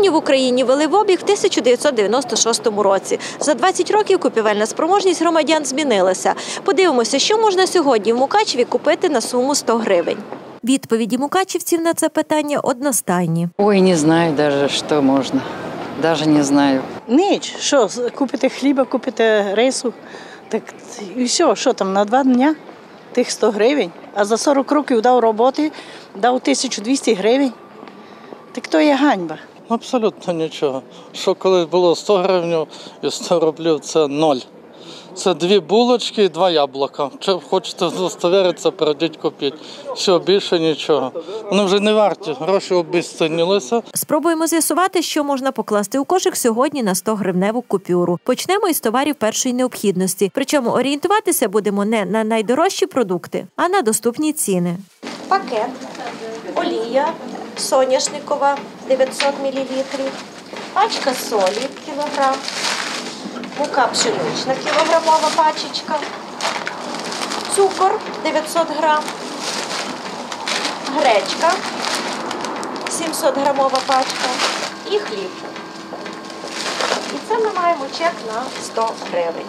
Кав'ярню в Україні ввели в обіг в 1996 році. За 20 років купівельна спроможність громадян змінилася. Подивимося, що можна сьогодні в Мукачеві купити на суму 100 гривень. Відповіді мукачівців на це питання одностайні. Ой, не знаю даже, що можна. Даже не знаю. Ніч, що, купите хліба, купите рису, так і все, що там, на 2 дні тих 100 гривень, а за 40 років дав роботи, дав 1200 гривень, так то є ганьба. Абсолютно нічого. Що коли було 100 гривень і 100 рублів – це 0. Це 2 булочки і 2 яблука. Чи хочете удостоверитися, прийдіть купіть. Все, більше нічого. Вони вже не варті, гроші обезцінилися. Спробуємо з'ясувати, що можна покласти у кошик сьогодні на 100-гривневу купюру. Почнемо із товарів першої необхідності. Причому орієнтуватися будемо не на найдорожчі продукти, а на доступні ціни. Пакет, олія соняшникова 900 мл, пачка солі кілограм, мука пшенична кілограмова пачечка, цукор 900 грам, гречка 700 грамова пачка і хліб. І це ми маємо чек на 100 гривень.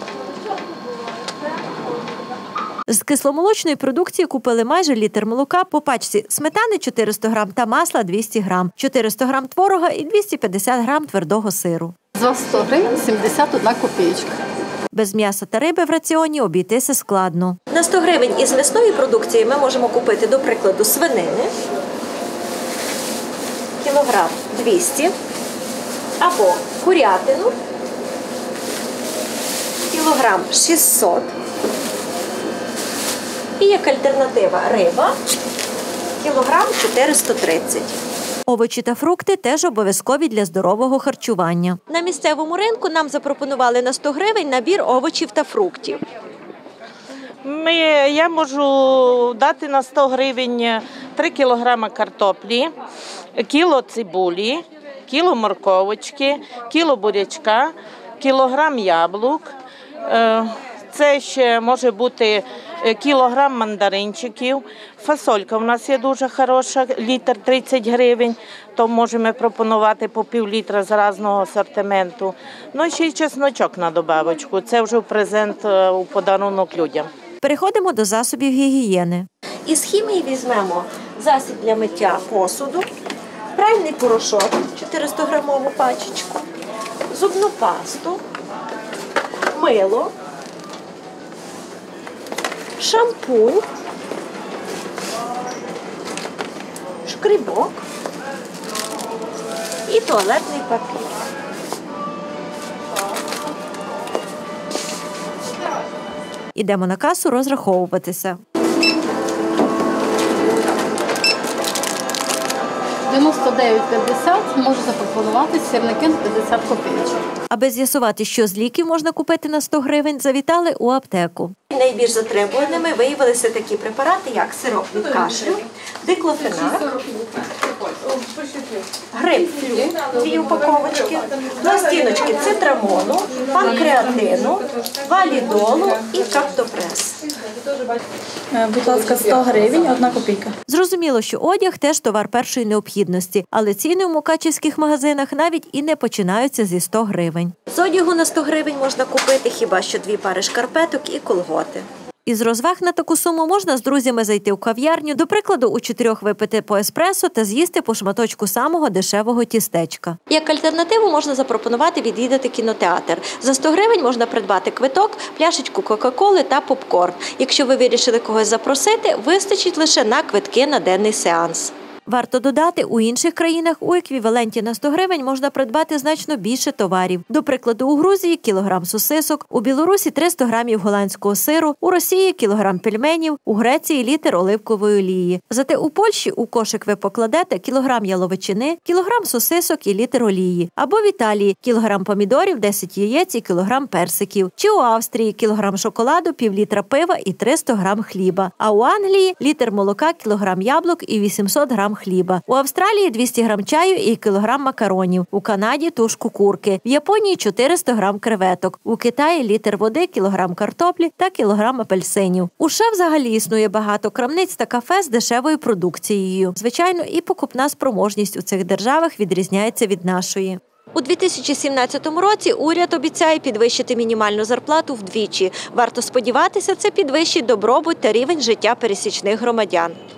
З кисломолочної продукції купили майже літр молока, по пачці сметани 400 грам та масла 200 грам, 400 грам творога і 250 грам твердого сиру. За 100 гривень 71 копійка. Без м'яса та риби в раціоні обійтися складно. На 100 гривень із м'ясної продукції ми можемо купити, до прикладу, свинини, кілограм 200, або курятину, кілограм 600, і як альтернатива риба, кілограм 430. Овочі та фрукти теж обов'язкові для здорового харчування. На місцевому ринку нам запропонували на 100 гривень набір овочів та фруктів. Я можу дати на 100 гривень 3 кілограми картоплі, кіло цибулі, кіло морковочки, кіло бурячка, кілограм яблук. Це ще може бути кілограм мандаринчиків. Фасолька у нас є дуже хороша, літр 30 гривень, то можемо пропонувати по пів-літра з різного асортименту. Ну і ще й чесночок на добавочку, це вже в презент, у подарунок людям. Переходимо до засобів гігієни. Із хімії візьмемо засіб для миття посуду, пральний порошок 400-грамову пачечку, зубну пасту, мило, шампунь, шкрібок і туалетний папір. Ідемо на касу розраховуватися. 99,50 можу запропонувати сірники на 50 копійок. Аби з'ясувати, що з ліків можна купити на 100 гривень, завітали у аптеку. Найбільш затребуваними виявилися такі препарати, як сироп від кашлю, диклофенак, грейпфрут, 2 упаковочки, пластиночки цитрамону, панкреатину, валідолу і каптопрес. Будь ласка, 100 гривень, 1 копійка. Зрозуміло, що одяг теж товар першої необхідності, але ціни в мукачівських магазинах навіть і не починаються зі 100 гривень. З одягу на 100 гривень можна купити хіба що 2 пари шкарпеток і колготи. Із розваг на таку суму можна з друзями зайти в кав'ярню, до прикладу, у 4 випити по еспресо та з'їсти по шматочку самого дешевого тістечка. Як альтернативу можна запропонувати відвідати кінотеатр. За 100 гривень можна придбати квиток, пляшечку кока-коли та попкорн. Якщо ви вирішили когось запросити, вистачить лише на квитки на денний сеанс. Варто додати, у інших країнах у еквіваленті на 100 гривень можна придбати значно більше товарів. До прикладу, у Грузії – кілограм сосисок, у Білорусі – 300 грамів голландського сиру, у Росії – кілограм пельменів, у Греції – літр оливкової олії. Зате у Польщі у кошик ви покладете кілограм яловичини, кілограм сосисок і літр олії. Або в Італії – кілограм помідорів, 10 яєць і кілограм персиків. Чи у Австрії – кілограм шоколаду, пів-літра пива і 300 грам хліба. А у Англії – літр молока, кілограм яблук і 800 грам хліба. У Австралії 200 грам чаю і кілограм макаронів. У Канаді – тушку курки. В Японії – 400 грам креветок. У Китаї – літр води, кілограм картоплі та кілограм апельсинів. У США взагалі існує багато крамниць та кафе з дешевою продукцією. Звичайно, і покупна спроможність у цих державах відрізняється від нашої. У 2017 році уряд обіцяє підвищити мінімальну зарплату вдвічі. Варто сподіватися, це підвищить добробут та рівень життя пересічних громадян.